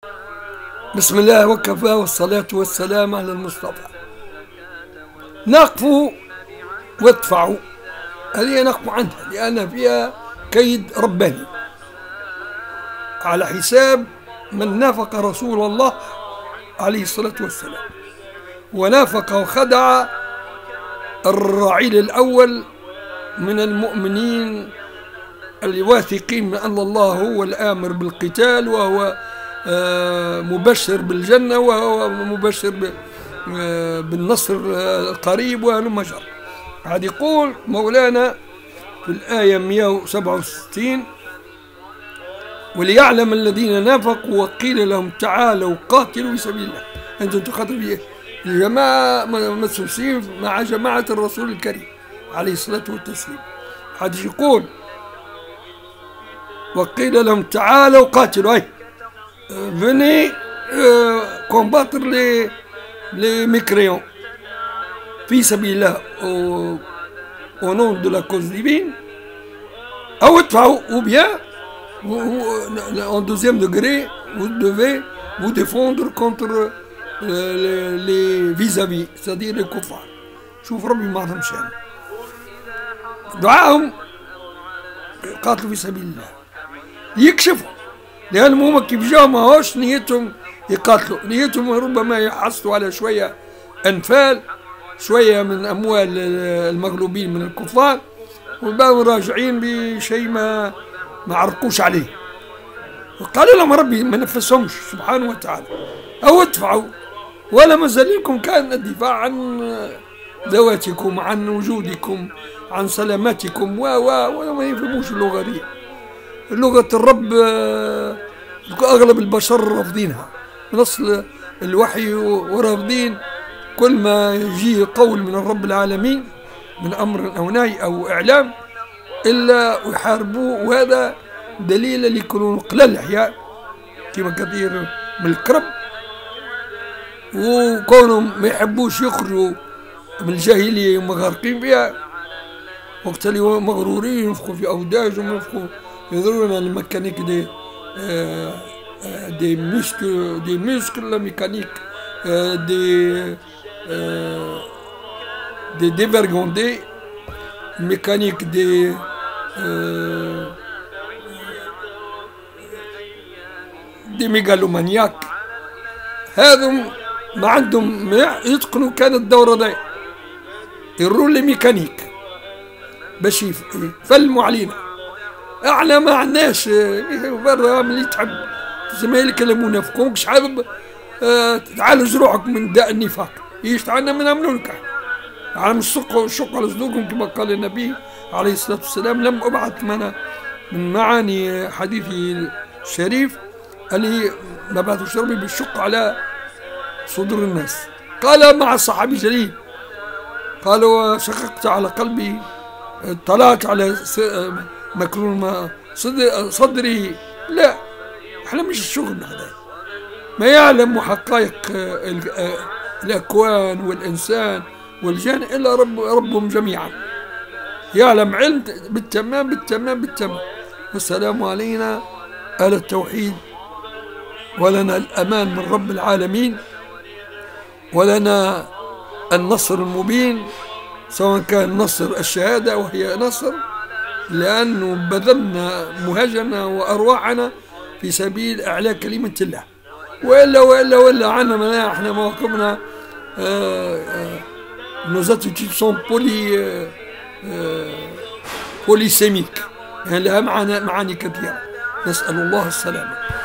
بسم الله وكفى والصلاة والسلام على المصطفى. نقفوا وادفعوا، هذه نقف عنها لأن فيها كيد رباني على حساب من نافق رسول الله عليه الصلاة والسلام، ونافق وخدع الرعيل الأول من المؤمنين الواثقين من أن الله هو الآمر بالقتال، وهو مبشر بالجنة، وهو مبشر بالنصر القريب وهلم جرى. هذا يقول مولانا في الآية 167: وليعلم الذين نافقوا وقيل لهم تعالوا قاتلوا في سبيل الله. أنتم تخاطب في الجماعة مسوسين مع جماعة الرسول الكريم عليه الصلاة والتسليم. هذا يقول وقيل لهم تعالوا قاتلوا، أي venez combattre les mécréants في سبيل الله au nom de la cause divine, أو ادفعوا, ou bien en deuxième degré vous devez vous défendre contre les vis-à-vis, c'est-à-dire les كفار. شوف ربي ما عندهم شأن دعاهم قاتلوا في سبيل الله يكشفوا، لأنهم هم كيف جاوا ماهوش نيتهم يقاتلوا، نيتهم ربما يحصلوا على شوية أنفال، شوية من أموال المغلوبين من الكفار، وبقوا راجعين بشيء ما عرقوش عليه. وقال لهم ربي ما نفسهمش سبحانه وتعالى: أو ادفعوا، ولا مازال لكم كان الدفاع عن ذواتكم، عن وجودكم، عن سلامتكم، وما يفهموش اللغة دي. لغة الرب أغلب البشر رافضينها، نص الوحي ورافضين كل ما يجي قول من الرب العالمين من أمر أو نهي أو إعلام إلا يحاربوه. وهذا دليل اللي يكونوا قلال الأحياء كما كثير من الكرب، وكونهم ما يحبوش يخرجوا من الجاهلية ومغارقين فيها، وقت اللي مغرورين ينفخوا في أوداجهم، ينفخوا يضرون الميكانيك des muscles, la mécanique des dévergondés, mécanique des mégalomaniaques. هذم ما عندهم يتقنوا كان الدورة دي يروا لي ميكانيك باش يفلموا علينا. احنا ما عندناش برا ملي تحب زمايلك اللي منافقونكش حابب تعالج روحك من داء النفاق، ايش تعالنا من نعملوا لك على الشق على صدوركم كما قال النبي عليه الصلاة والسلام: لم أبعث من معاني حديثي الشريف اللي ما بعثوش ربي بالشق على صدور الناس. قال مع الصحابي جليل، قال: وشققت على قلبي، اطلعت على مكرون صدري. لا، احنا مش الشغل هذا، ما يعلم حقائق الأكوان والإنسان والجان إلا ربهم جميعا، يعلم علم بالتمام بالتمام بالتمام. والسلام علينا أهل التوحيد، ولنا الأمان من رب العالمين، ولنا النصر المبين، سواء كان نصر الشهادة وهي نصر لأنه بذلنا مهجنا وأرواحنا في سبيل إعلاء كلمة الله، وإلا عنا احنا مواقفنا nos attitudes sont polysémiques، يعني لها معاني كثيرة. نسأل الله السلامة.